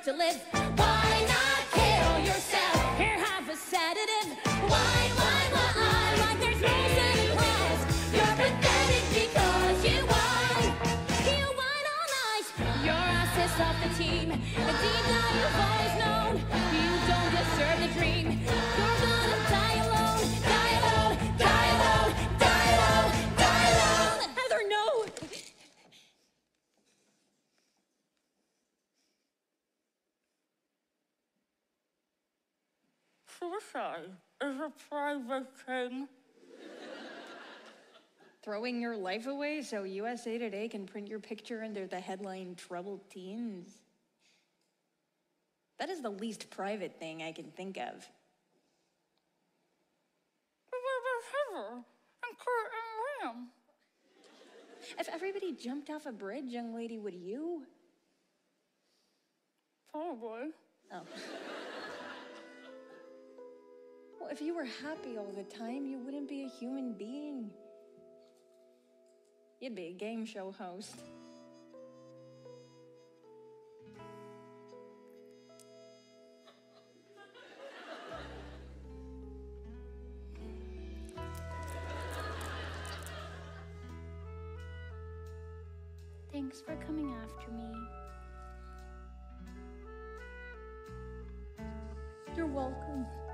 to live. Why not kill yourself? Here, have a sedative. Why, like there's no Santa Claus. You're pathetic because you whine on ice. Your ass is off the team, and deep down you've always known you don't deserve the dream. You're gonna die alone, die alone, die alone, die alone, die alone. Heather, no. Suicide is a private thing. Throwing your life away so USA Today can print your picture under the headline Troubled Teens? That is the least private thing I can think of. What about Heather and Kurt and Ram? If everybody jumped off a bridge, young lady, would you? Probably. Oh. Well, if you were happy all the time, you wouldn't be a human being. You'd be a game show host. Thanks for coming after me. You're welcome.